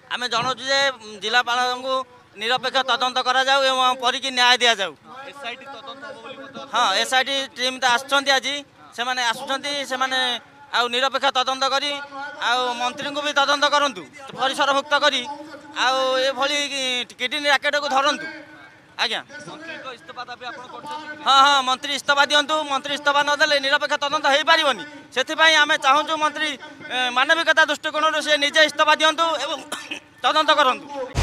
आम जनाऊँ जे जिलापाल को निरपेक्ष तदंत करा जाऊ एवं परी न्याय दि जाऊ। हाँ एसआईटी टीम तो आसुँच आज से आसुँच आउ निरपेक्ष तदंत करी मंत्री को भी तदंत करूँ परिसर मुक्त करी किडनी राकेट को धरतु आज्ञा। हाँ हाँ मंत्री इस्तीफा दिंतु मंत्री इस्तीफा नदेले निरपेक्ष तदंत हो पारनि से आम चाहूँ मंत्री मानविकता दृष्टिकोण से निजे इस्तीफा दिंतु एवं तदंत करूँ।